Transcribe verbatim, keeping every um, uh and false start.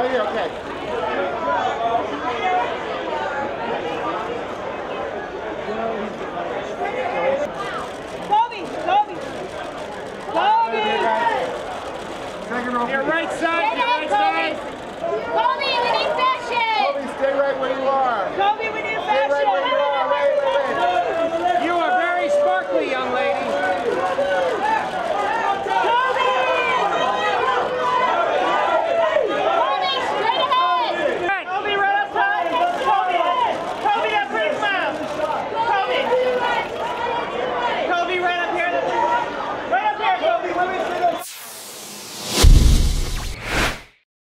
Right here, okay. Cobie, Cobie, Cobie. Second row. Your right side, Stay your there, right side. Cobie. Cobie, we need fashion. Cobie, stay right where you are.